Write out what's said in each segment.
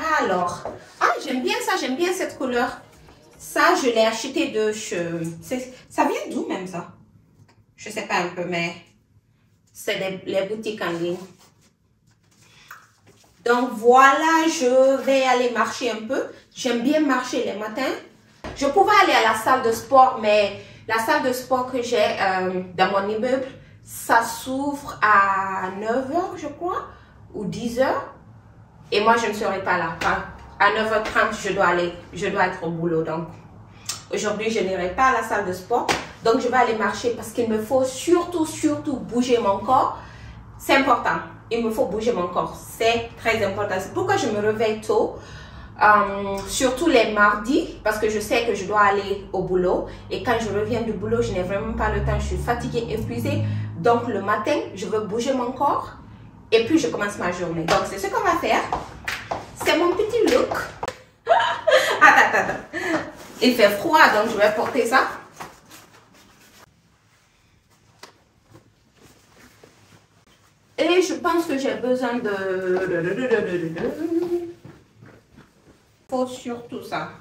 Alors, ah, j'aime bien ça, j'aime bien cette couleur. Ça, je l'ai acheté de chez... Ça vient d'où même ça? Je sais pas un peu, mais c'est les boutiques en ligne. Donc voilà, je vais aller marcher un peu. J'aime bien marcher les matins. Je pouvais aller à la salle de sport, mais la salle de sport que j'ai dans mon immeuble, ça s'ouvre à 9 h, je crois, ou 10 h. Et moi, je ne serai pas là. Enfin, à 9 h 30, je dois être au boulot. Donc, aujourd'hui, je n'irai pas à la salle de sport. Donc, je vais aller marcher parce qu'il me faut surtout bouger mon corps. C'est important. Il me faut bouger mon corps. C'est très important. C'est pourquoi je me réveille tôt. Surtout les mardis, parce que je sais que je dois aller au boulot. Et quand je reviens du boulot, je n'ai vraiment pas le temps. Je suis fatiguée, épuisée. Donc, le matin, je veux bouger mon corps. Et puis, je commence ma journée. Donc, c'est ce qu'on va faire. C'est mon petit look. Attends. Il fait froid, donc je vais porter ça. Et je pense que j'ai besoin de... faut surtout ça.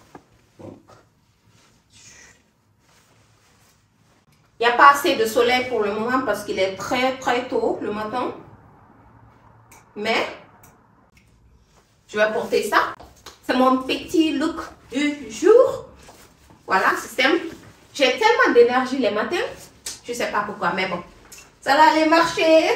Il n'y a pas assez de soleil pour le moment parce qu'il est très tôt le matin. Mais je vais porter ça. C'est mon petit look du jour. Voilà, c'est simple. J'ai tellement d'énergie les matins. Je ne sais pas pourquoi, mais bon. Ça va aller marcher.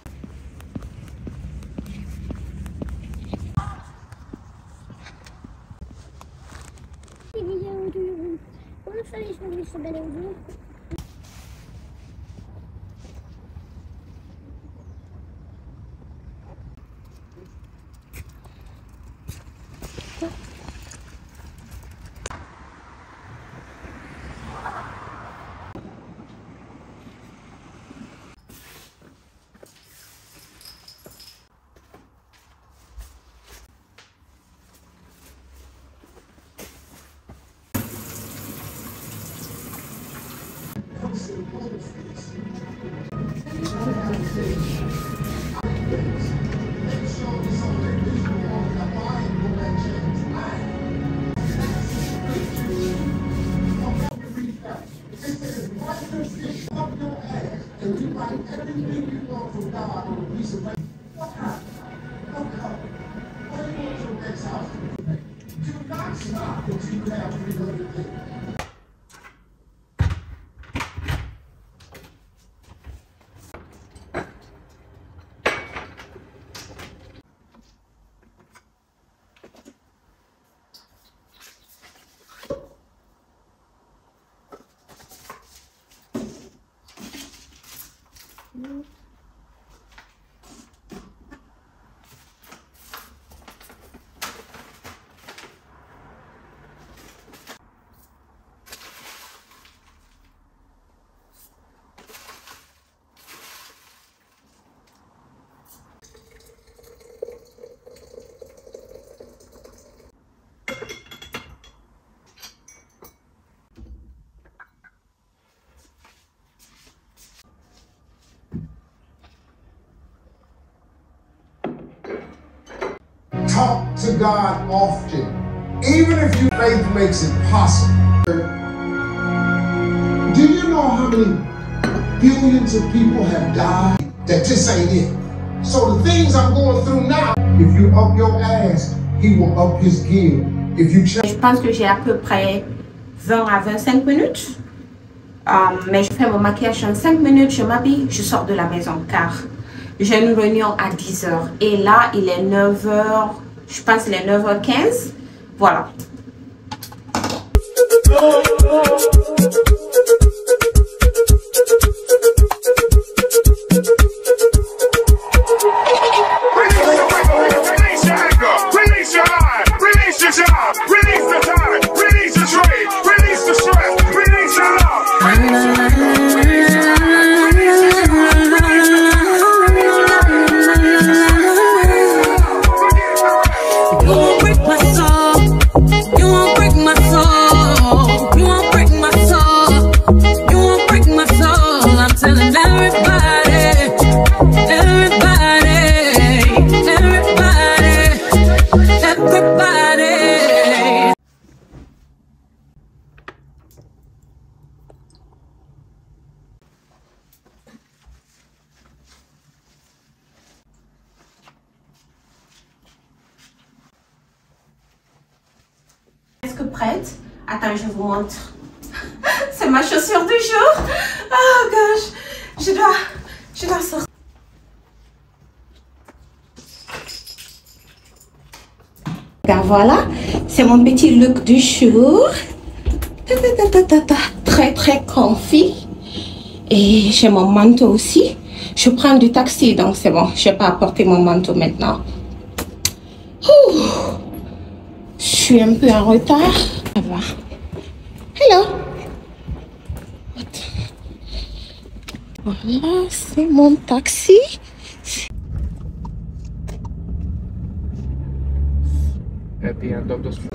Talk to God often, even if your faith makes it possible. Do you know how many billions of people have died that this ain't it? So the things I'm going through now, if you up your ass, he will up his gear. If you Je pense que j'ai à peu près 20 à 25 minutes. Mais je fais mon maquillage en 5 minutes, je m'habille, je sors de la maison car j'ai une réunion à 10 h. Et là, il est 9 h, je pense qu'il est 9 h 15. Voilà. presque prête. Attends, je vous montre. C'est ma chaussure du jour. Oh gosh, je dois sortir. Ben voilà, c'est mon petit look du jour. Très très comfy. Et j'ai mon manteau aussi. Je prends du taxi, donc c'est bon. Je vais pas apporter mon manteau maintenant. Ouh. Je suis un peu en retard. Ça va. Hello. Voilà, c'est mon taxi. At the end of the street.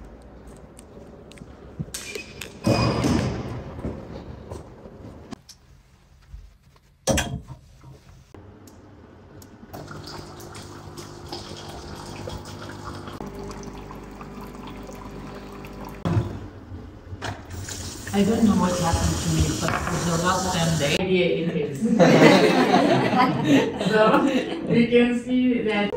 I don't know what happened to me, but the last 10 days, it is. So you can see that.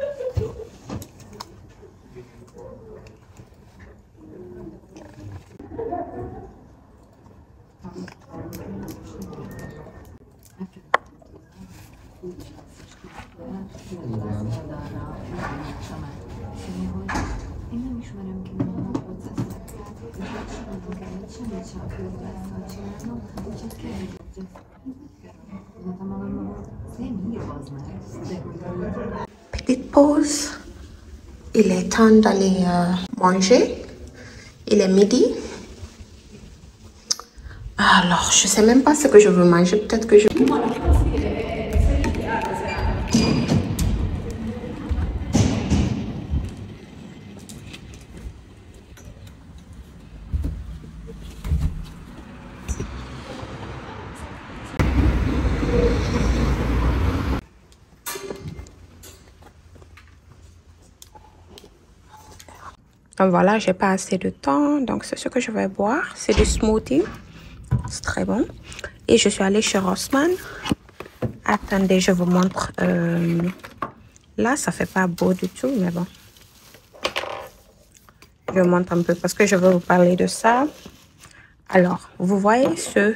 Petite pause. Il est temps d'aller manger. Il est midi. Alors, je sais même pas ce que je veux manger. Peut-être que je... Donc voilà, j'ai pas assez de temps. Donc c'est ce que je vais boire. C'est du smoothie. C'est très bon. Et je suis allée chez Rossmann. Attendez, je vous montre. Là, ça fait pas beau du tout, mais bon. Je vous montre un peu parce que je veux vous parler de ça. Alors, vous voyez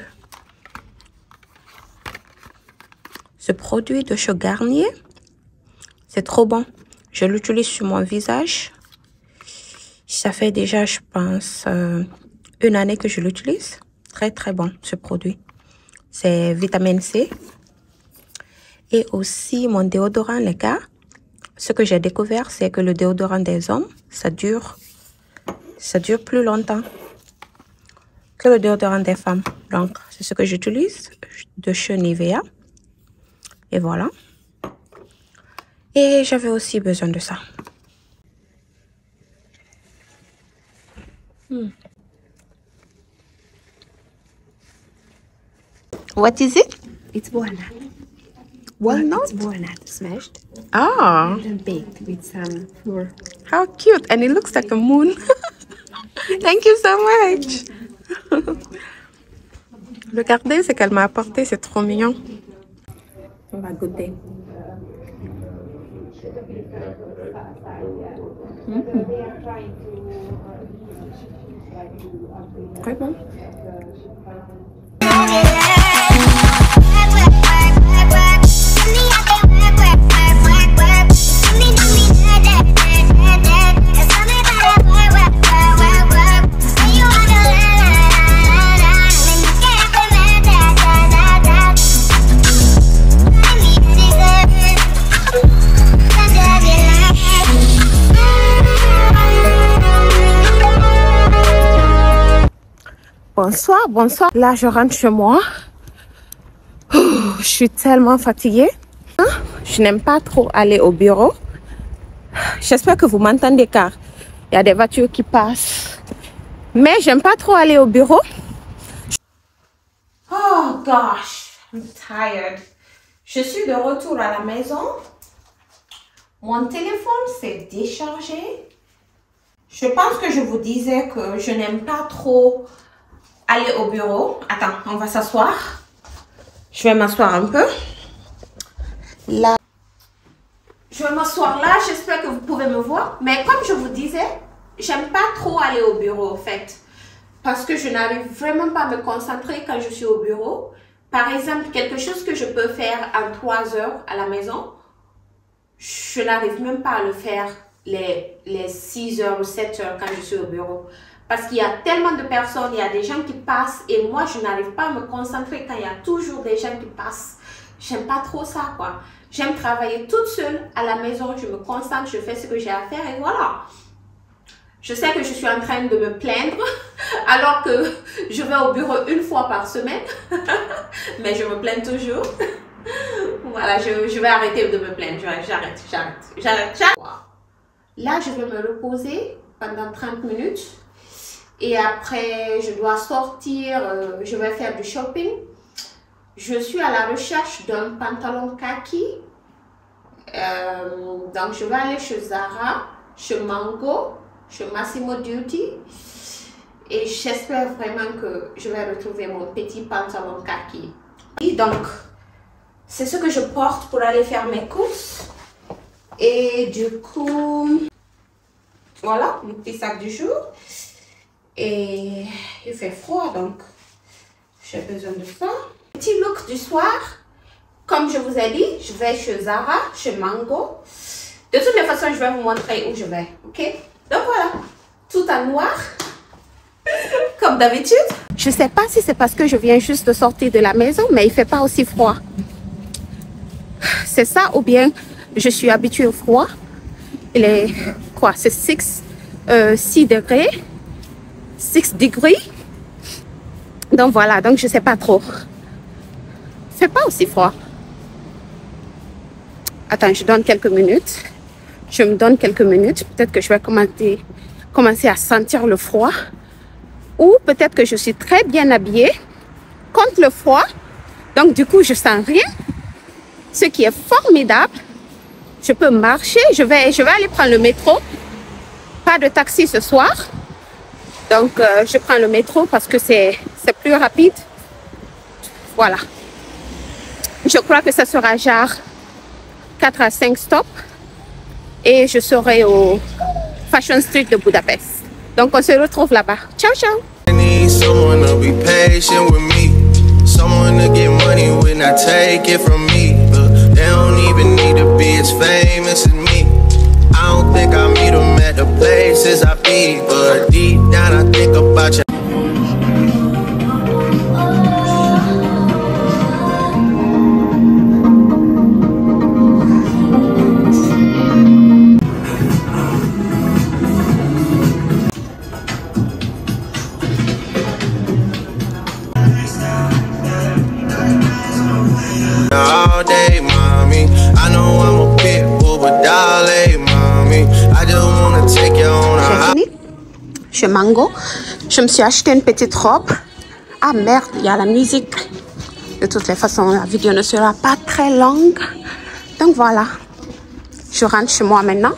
ce produit de chez Garnier. C'est trop bon. Je l'utilise sur mon visage. Ça fait déjà, je pense, une année que je l'utilise. Très, très bon, ce produit. C'est vitamine C. Et aussi, mon déodorant, les gars. Ce que j'ai découvert, c'est que le déodorant des hommes, ça dure plus longtemps que le déodorant des femmes. Donc, c'est ce que j'utilise de chez Nivea. Et voilà. Et j'avais aussi besoin de ça. What is it? It's walnut. Walnut? It's walnut smashed Ah, and baked with some flour. how cute. And it looks like a moon. Thank you so much. Regardez ce qu'elle m'a apporté, c'est trop mignon. On va goûter. Très bon. Bonsoir, bonsoir. Là, je rentre chez moi. Je suis tellement fatiguée. Je n'aime pas trop aller au bureau. J'espère que vous m'entendez car il y a des voitures qui passent. Mais j'aime pas trop aller au bureau. Oh gosh, I'm tired. Je suis de retour à la maison. Mon téléphone s'est déchargé. Je pense que je vous disais que je n'aime pas trop aller au bureau. Attends, on va s'asseoir. Je vais m'asseoir un peu. Là. Je vais m'asseoir là. J'espère que vous pouvez me voir. Mais comme je vous disais, j'aime pas trop aller au bureau en fait. Parce que je n'arrive vraiment pas à me concentrer quand je suis au bureau. Par exemple, quelque chose que je peux faire en 3 heures à la maison, je n'arrive même pas à le faire les 6 heures ou 7 heures quand je suis au bureau. Parce qu'il y a tellement de personnes, il y a des gens qui passent et moi, je n'arrive pas à me concentrer quand il y a toujours des gens qui passent. J'aime pas trop ça, quoi. J'aime travailler toute seule à la maison, je me concentre, je fais ce que j'ai à faire et voilà. Je sais que je suis en train de me plaindre alors que je vais au bureau 1 fois par semaine, mais je me plains toujours. Voilà, je vais arrêter de me plaindre, j'arrête. Là, je vais me reposer pendant 30 minutes. Et après, je dois sortir, je vais faire du shopping. Je suis à la recherche d'un pantalon kaki. Donc, je vais aller chez Zara, chez Mango, chez Massimo Dutti. Et j'espère vraiment que je vais retrouver mon petit pantalon kaki. Et donc, c'est ce que je porte pour aller faire mes courses. Et du coup, voilà, mon petit sac du jour. Et il fait froid, donc j'ai besoin de ça. Petit look du soir, comme je vous ai dit, je vais chez Zara, chez Mango. De toutes les façons, je vais vous montrer où je vais, ok? Donc voilà, tout en noir, comme d'habitude. Je sais pas si c'est parce que je viens juste de sortir de la maison, mais il fait pas aussi froid. C'est ça ou bien je suis habituée au froid. Il est quoi? C'est 6 degrés. 6 degrés. Donc voilà, donc je sais pas trop. C'est pas aussi froid. Attends, je donne quelques minutes. Je me donne quelques minutes. Peut-être que je vais commencer à sentir le froid. Ou peut-être que je suis très bien habillée contre le froid. Donc du coup, je sens rien. Ce qui est formidable. Je peux marcher. Je vais aller prendre le métro. Pas de taxi ce soir. Donc, je prends le métro parce que c'est plus rapide. Voilà. Je crois que ça sera genre 4 à 5 stops. Et je serai au Fashion Street de Budapest. Donc, on se retrouve là-bas. Ciao, ciao. I need someone to be patient with me. Someone to get money when I take it from me. They don't even need to be as famous as me. I don't think I meet them at the places I be, but deep down I think about you. All day, mommy. I know I'm a pit bull, but darling, mommy. I just wanna take you on a J'ai fini chez Mango. Je me suis acheté une petite robe. Ah merde, il y a la musique. De toutes les façons, la vidéo ne sera pas très longue. Donc voilà. Je rentre chez moi maintenant.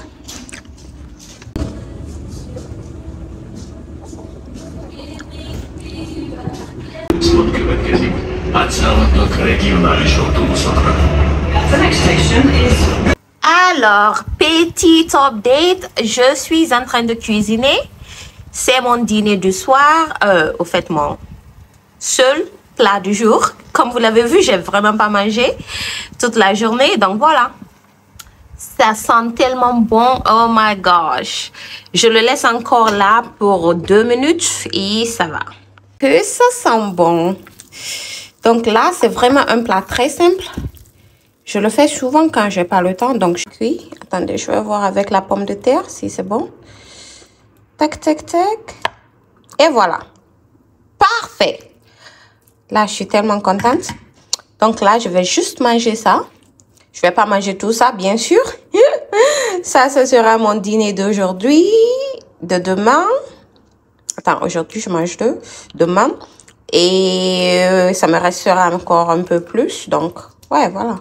Alors, petit update, je suis en train de cuisiner. C'est mon dîner du soir. Au fait, mon seul plat du jour. Comme vous l'avez vu, j'ai vraiment pas mangé toute la journée. Donc voilà. Ça sent tellement bon. Oh my gosh. Je le laisse encore là pour 2 minutes et ça va. Que ça sent bon. Donc là, c'est vraiment un plat très simple. Je le fais souvent quand je n'ai pas le temps. Donc je cuis. Attendez, je vais voir avec la pomme de terre si c'est bon. Tac, tac, tac. Et voilà. Parfait. Là, je suis tellement contente. Donc là, je vais juste manger ça. Je ne vais pas manger tout ça, bien sûr. Ça, ce sera mon dîner d'aujourd'hui. De demain. Attends, aujourd'hui, je mange 2. Demain. Et ça me restera encore un peu plus. Donc, ouais, voilà.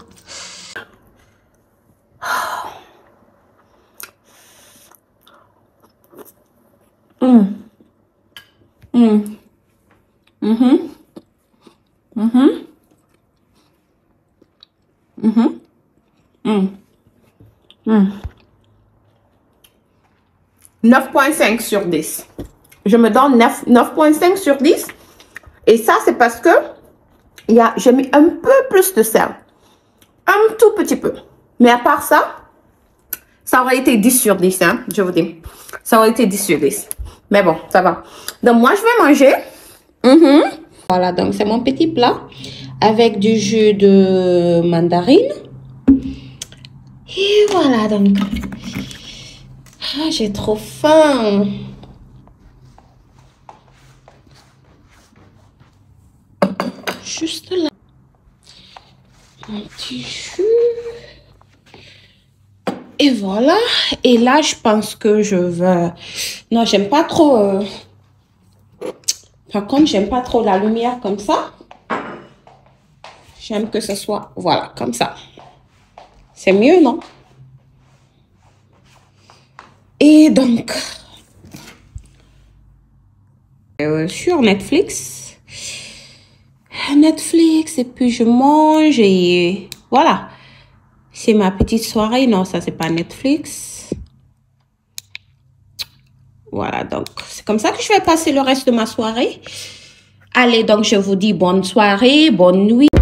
9,5 sur 10. Je me donne 9,5 sur 10. Et ça, c'est parce que j'ai mis un peu plus de sel. Un tout petit peu. Mais à part ça, ça aurait été 10 sur 10, hein, je vous dis. Ça aurait été 10 sur 10. Mais bon, ça va. Donc, moi, je vais manger. Voilà, donc c'est mon petit plat avec du jus de mandarine. Et voilà, donc. Ah, j'ai trop faim. Juste là. Un petit jus. Et voilà. Et là, je pense que je vais... Non, j'aime pas trop... Par contre, j'aime pas trop la lumière comme ça. J'aime que ce soit... Voilà, comme ça. C'est mieux, non? Et donc... sur Netflix. Et puis je mange et... Voilà. C'est ma petite soirée. Non, ça, c'est pas Netflix. Voilà, donc, c'est comme ça que je vais passer le reste de ma soirée. Allez, donc, je vous dis bonne soirée, bonne nuit.